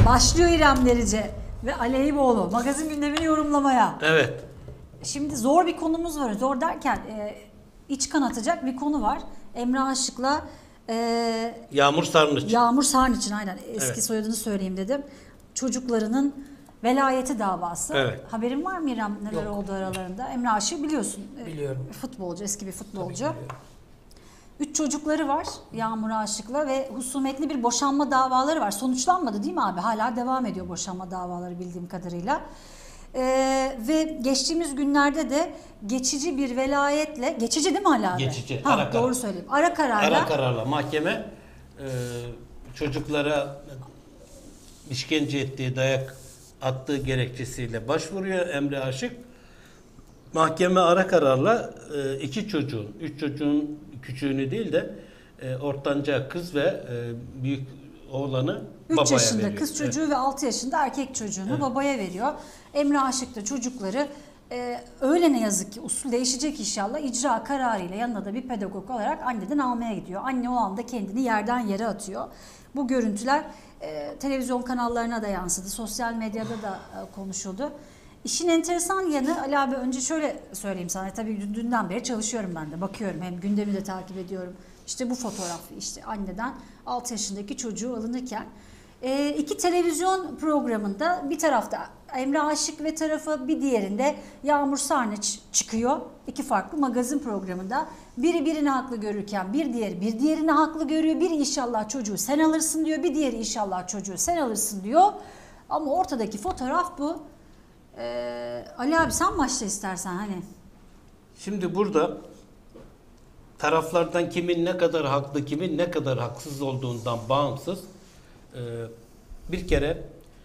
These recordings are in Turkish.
Başlıyor İrem Derici ve Aleyhiboğlu magazin gündemini yorumlamaya. Evet. Şimdi zor bir konumuz var. Zor derken iç kanatacak bir konu var. Emre Aşık'la Yağmur Sarnıç. Yağmur Sarnıç'ın aynen eski Evet. soyadını söyleyeyim dedim. Çocuklarının velayeti davası. Evet. Haberin var mı İrem neler Yok. oldu aralarında? Emre Aşık biliyorsun. Biliyorum. Futbolcu, eski bir futbolcu. Biliyorum. 3 çocukları var Yağmur Aşık'la ve husumetli bir boşanma davaları var. Sonuçlanmadı değil mi abi? Hala devam ediyor boşanma davaları bildiğim kadarıyla. Ve geçtiğimiz günlerde de geçici bir velayetle, geçici değil mi hala abi? Geçici, Ha, ara karar. doğru söyleyeyim. Ara kararla. Ara kararla mahkeme çocuklara işkence ettiği, dayak attığı gerekçesiyle başvuruyor Emre Aşık. Mahkeme ara kararla iki çocuğun, üç çocuğun küçüğünü değil de ortanca kız ve büyük oğlanı 3 babaya yaşında veriyor. kız çocuğu ve 6 yaşında erkek çocuğunu babaya veriyor. Emre Aşık da çocukları öyle ne yazık ki usul değişecek inşallah icra kararıyla yanına da bir pedagog olarak anneden almaya gidiyor. Anne o anda kendini yerden yere atıyor. Bu görüntüler televizyon kanallarına da yansıdı. Sosyal medyada da konuşuldu. İşin enteresan yanı Ali abi önce şöyle söyleyeyim sana. Tabii dünden beri çalışıyorum ben de. Bakıyorum hem gündemi de takip ediyorum. İşte bu fotoğraf işte anneden 6 yaşındaki çocuğu alınırken iki televizyon programında bir tarafta Emre Aşık ve tarafı bir diğerinde Yağmur Sarnıç çıkıyor. İki farklı magazin programında. Biri birini haklı görürken bir diğerini haklı görüyor. Biri inşallah çocuğu sen alırsın diyor. Bir diğeri inşallah çocuğu sen alırsın diyor. Ama ortadaki fotoğraf bu. Ali abi sen başla istersen hani. Şimdi burada taraflardan kimin ne kadar haklı, kimin ne kadar haksız olduğundan bağımsız bir kere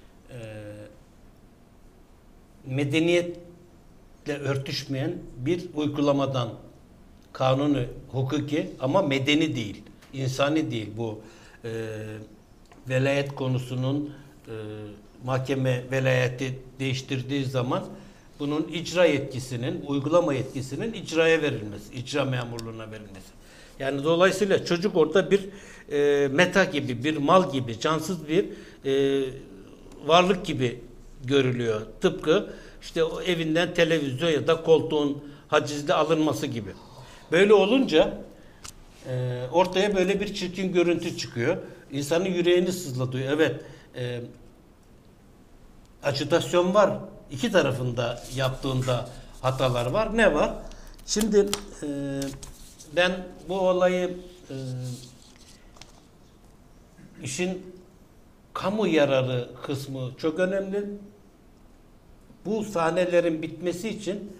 medeniyetle örtüşmeyen bir uygulamadan kanunu, hukuki ama medeni değil, insani değil bu velayet konusunun mahkeme velayeti değiştirdiği zaman bunun icra yetkisinin, uygulama yetkisinin icraya verilmesi, icra memurluğuna verilmesi. Yani dolayısıyla çocuk orada bir meta gibi, bir mal gibi, cansız bir varlık gibi görülüyor. Tıpkı işte o evinden televizyon ya da koltuğun hacizde alınması gibi. Böyle olunca ortaya böyle bir çirkin görüntü çıkıyor. İnsanın yüreğini sızlatıyor. Evet, ajitasyon var. İki tarafında yaptığında hatalar var. Ne var? Şimdi ben bu olayı işin kamu yararı kısmı çok önemli. Bu sahnelerin bitmesi için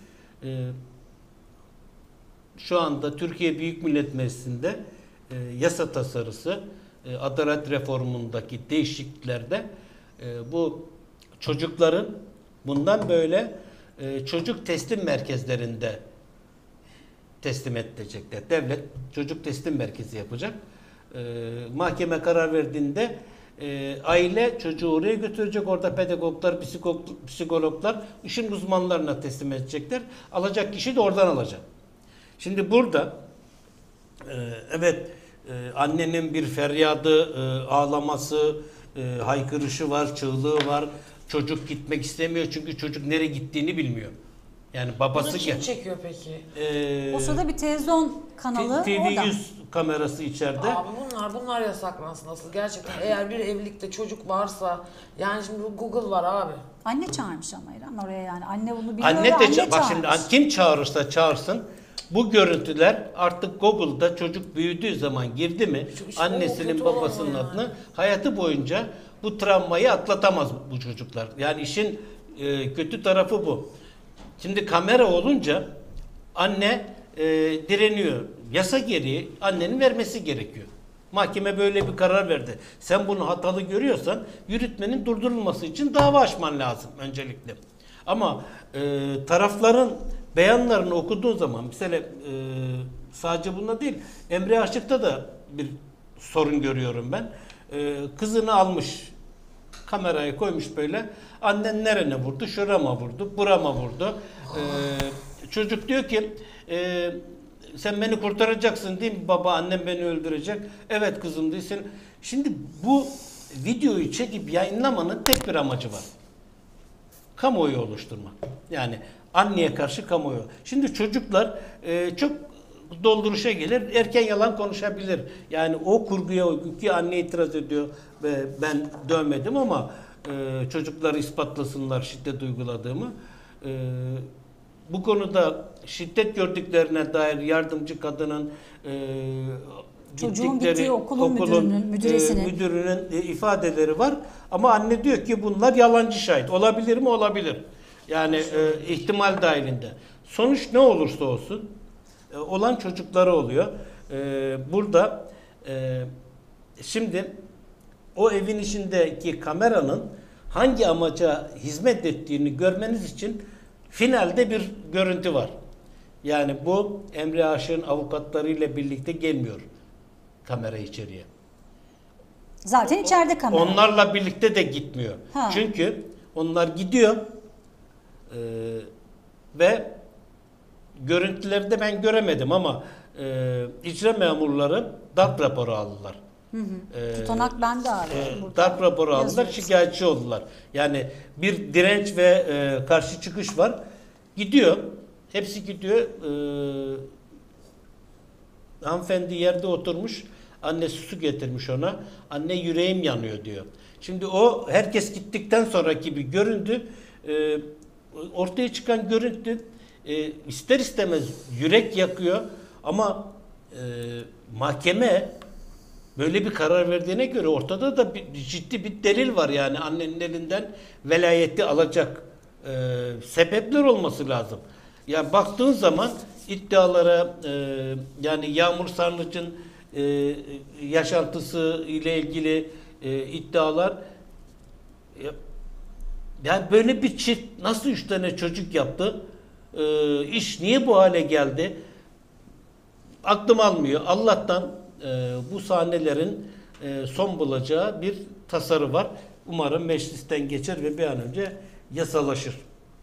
şu anda Türkiye Büyük Millet Meclisi'nde yasa tasarısı adalet reformundaki değişikliklerde bu çocukların bundan böyle çocuk teslim merkezlerinde teslim edilecekler. Devlet çocuk teslim merkezi yapacak. Mahkeme karar verdiğinde aile çocuğu oraya götürecek. Orada pedagoglar, psikologlar işin uzmanlarına teslim edecekler. Alacak kişi de oradan alacak. Şimdi burada evet annenin bir feryadı, ağlaması, haykırışı var, çığlığı var. Çocuk gitmek istemiyor çünkü çocuk nereye gittiğini bilmiyor. Yani babası Bunu kim çekiyor peki? O sırada bir televizyon kanalı orada. TV100 kamerası içeride. Abi bunlar yasaklansın asıl gerçekten. Eğer bir evlilikte çocuk varsa yani şimdi bu Google var abi. Anne çağırmış ama İrem oraya yani. Anne bunu biliyor Anne ve de bak şimdi çağırmış. kim çağırırsa çağırsın bu görüntüler artık Google'da çocuk büyüdüğü zaman girdi mi İşte annesinin kötü babasının olan o adını hayatı boyunca bu travmayı atlatamaz bu çocuklar. Yani işin kötü tarafı bu. Şimdi kamera olunca anne direniyor. Yasa gereği annenin vermesi gerekiyor. Mahkeme böyle bir karar verdi. Sen bunu hatalı görüyorsan yürütmenin durdurulması için dava açman lazım öncelikle. Ama tarafların beyanlarını okuduğun zaman mesela sadece bunda değil Emre Aşık'ta da bir sorun görüyorum ben. Kızını almış kamerayı koymuş böyle. Annen nerene vurdu? Şurama vurdu, burama vurdu. Çocuk diyor ki sen beni kurtaracaksın değil mi baba? Annem beni öldürecek. Evet kızım değilsin. Şimdi bu videoyu çekip yayınlamanın tek bir amacı var. Kamuoyu oluşturmak. Yani anneye karşı kamuoyu. Şimdi çocuklar çok dolduruşa gelir, erken yalan konuşabilir. Yani o kurguya ki anne itiraz ediyor ve ben dövmedim ama çocuklar ispatlasınlar şiddet uyguladığımı. Bu konuda şiddet gördüklerine dair yardımcı kadının Çocuğun gittikleri gittiği okulun müdüresinin. müdürünün ifadeleri var ama anne diyor ki bunlar yalancı şahit. Olabilir mi? Olabilir. Yani ihtimal dahilinde. Sonuç ne olursa olsun olan çocukları oluyor. Burada şimdi o evin içindeki kameranın hangi amaca hizmet ettiğini görmeniz için finalde bir görüntü var. Yani bu Emre Aşık'ın avukatlarıyla birlikte gelmiyor kamera içeriye. Zaten içeride kamera. Onlarla birlikte de gitmiyor. Ha. Çünkü onlar gidiyor ve görüntülerde ben göremedim ama icra memurları darp raporu aldılar. Tutanak bende abi. burada. Darp raporu aldılar, Yazıyor. şikayetçi oldular. Yani bir direnç ve karşı çıkış var. Gidiyor, hepsi gidiyor. Hanımefendi yerde oturmuş, annesi su getirmiş ona. Anne yüreğim yanıyor diyor. Şimdi o herkes gittikten sonraki bir görüntü, ortaya çıkan görüntü ister istemez yürek yakıyor ama mahkeme böyle bir karar verdiğine göre ortada da ciddi bir delil var yani annenin elinden velayeti alacak sebepler olması lazım. Yani baktığın zaman iddialara yani Yağmur Sarnıç'ın yaşantısı ile ilgili iddialar yani böyle bir çift nasıl 3 tane çocuk yaptı? İş niye bu hale geldi? Aklım almıyor. Allah'tan bu sahnelerin son bulacağı bir tasarı var. Umarım meclisten geçer ve bir an önce yasalaşır.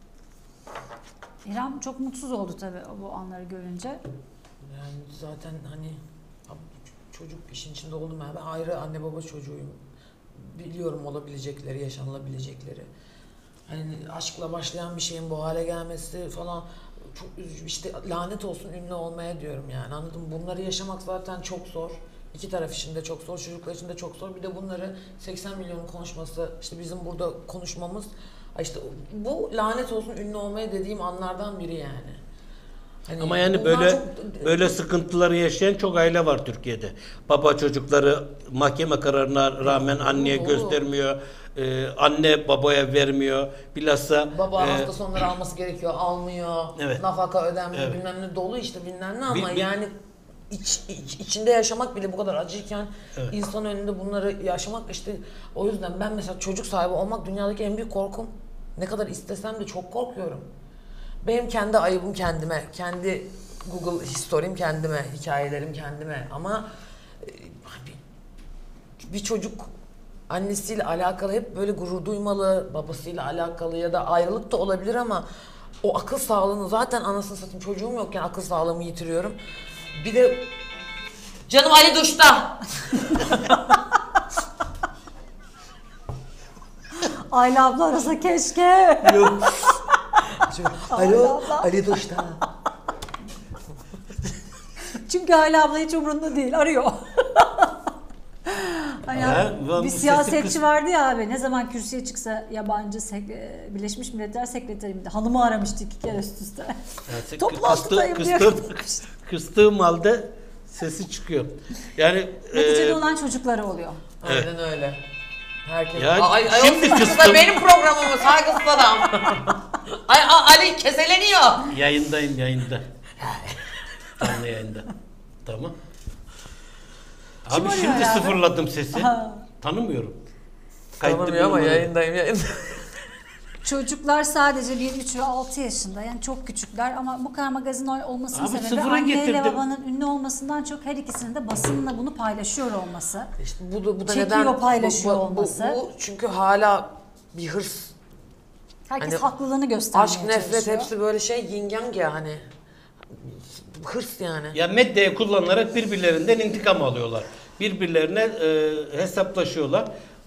İrem çok mutsuz oldu tabii bu anları görünce. Yani zaten hani abi çocuk işin içinde oldum ben ayrı anne baba çocuğuyum. Biliyorum olabilecekleri, yaşanılabilecekleri. Hani aşkla başlayan bir şeyin bu hale gelmesi falan çok üzücü. İşte lanet olsun ünlü olmaya diyorum yani anladın mı? Bunları yaşamak zaten çok zor. İki taraf için de çok zor, çocuklar için de çok zor. Bir de bunları 80 milyonun konuşması, işte bizim burada konuşmamız, işte bu lanet olsun ünlü olmaya dediğim anlardan biri yani. Hani ama yani bunlar böyle sıkıntıları yaşayan çok aile var Türkiye'de. Baba çocukları mahkeme kararına rağmen anneye göstermiyor. Anne babaya vermiyor. Bilhassa baba hafta sonları alması gerekiyor, almıyor. Evet. Nafaka ödenmiyor, Evet. bilmem ne dolu işte bilmem ne ama Bir- yani içinde yaşamak bile bu kadar acıyken Evet. insan önünde bunları yaşamak işte o yüzden ben mesela çocuk sahibi olmak dünyadaki en büyük korkum. Ne kadar istesem de çok korkuyorum. Benim kendi ayıbım kendime, kendi Google history'm kendime, hikayelerim kendime ama bir çocuk annesiyle alakalı hep böyle gurur duymalı, babasıyla alakalı ya da ayrılık da olabilir ama o akıl sağlığını zaten anasını satayım çocuğum yokken akıl sağlığımı yitiriyorum. Bir de canım Ali duşta. Ayla abla arasa keşke. yok. Alo Ali duşta. Çünkü Ayla abla hiç umurunda değil. Arıyor. Hani bu bir sesi siyasetçi kız- vardı ya abi, ne zaman kürsüye çıksa yabancı Birleşmiş Milletler Sekreteri miydi? Hanımı aramıştı 2 kere üst üste. Yani Toplantıdayım diye. kıstığım halde sesi çıkıyor. Yani Neticede olan çocukları oluyor. Aynen öyle. Herkes. Ya Ay, şimdi o kızlar kıstım. benim programımı saygısız adam. Ali keseleniyor. Yayındayım yayında. Canlı yayında. Tamam. Kim Abi arıyor şimdi ya abi? sıfırladım sesi. Ha. Tanımıyorum. Tanımıyor ama bulunmadım. yayındayım. Çocuklar sadece 1, 3 ve 6 yaşında, yani çok küçükler ama bu kadar magazin olmasının Abi sebebi sıfıra anneyle getirdim. babanın ünlü olmasından çok her ikisinin de basınla bunu paylaşıyor olması. İşte bu da Çekiyor, neden paylaşıyor olması. Bu çünkü hala bir hırs. Herkes Hani haklılığını göstermeye Aşk, nefret çalışıyor. hepsi böyle şey yin yang ya hani. Hırs yani. Ya medyayı kullanarak birbirlerinden intikam alıyorlar. Birbirlerine hesaplaşıyorlar.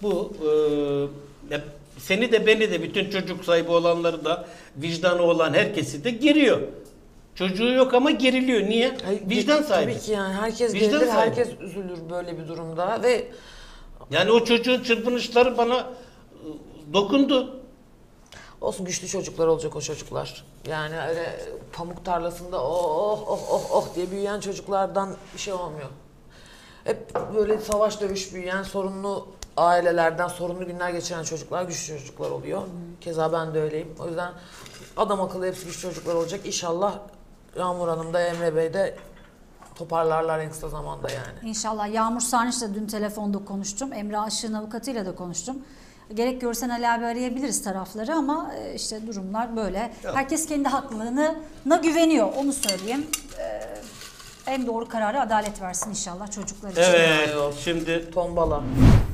bu seni de beni de bütün çocuk sahibi olanları da vicdanı olan herkesi de geriyor. Çocuğu yok ama geriliyor. Niye? Ay, Vicdan sahibi. Tabii ki yani herkes Vicdan gerilir, sahibi. herkes üzülür böyle bir durumda ve Yani o çocuğun çırpınışları bana dokundu. olsun, güçlü çocuklar olacak o çocuklar. Yani öyle pamuk tarlasında oh oh oh oh diye büyüyen çocuklardan bir şey olmuyor. Hep böyle savaş dövüş büyüyen, sorunlu ailelerden sorunlu günler geçiren çocuklar güçlü çocuklar oluyor. Keza ben de öyleyim. O yüzden adam akıllı hepsi güçlü çocuklar olacak. İnşallah Yağmur Hanım da Emre Bey de toparlarlar en kısa zamanda yani. İnşallah. Yağmur Sarnıç'la dün telefonda konuştum. Emre Aşık'ın avukatıyla da konuştum. Gerek görsen Ali abi arayabiliriz tarafları ama işte durumlar böyle. Herkes kendi haklılığına güveniyor. Onu söyleyeyim. En doğru kararı adalet versin inşallah çocuklar için. Evet. Şimdi Tombala.